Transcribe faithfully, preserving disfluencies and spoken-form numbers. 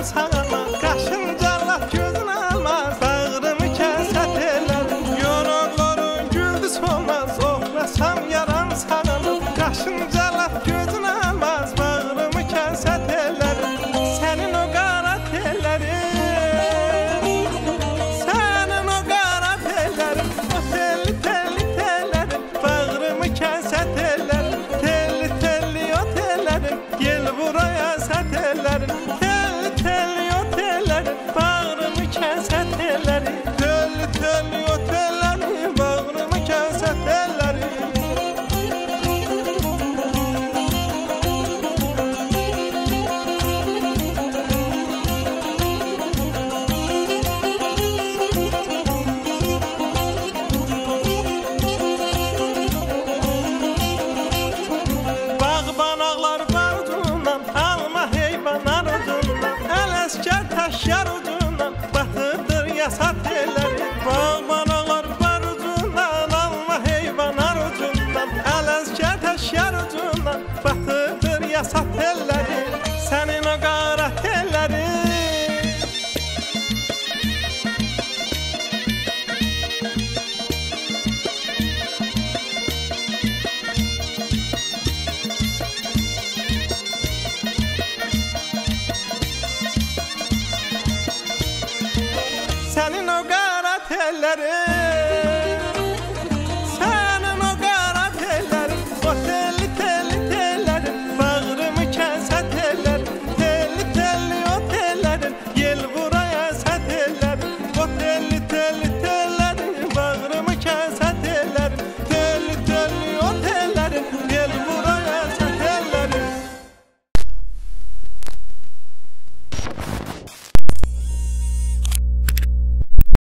sağana. Qaşın cəllat gözün almaz, bağrımı kəsə tellərim. Yorulların güldü solmaz, oxlasam yaram sağana. Qaşın cəllat gözün almaz, bağrımı kəsə tellərim. Sənin o qara tellərin, sənin o qara tellərin, o telli telli tellərin, bağrımı kəsə tellərin. Telli telli o tellərin, gel buraya sətəllərin. Telli telli o tellərin, bağrımı kəsə tellərin. Telli telli o tellərin, bağrımı kəsə tellərin. Bağbanaqlar barcundan, alma heyvanlar ucundan, Ələskər təşkər ucundan, batıdır yasa telləri. Bağbanaqlar barcundan, alma heyvanlar ucundan, Ələskər təşkər ucundan, batıdır yasa telləri. Sənin o qara telləri, sənin o qara telləri.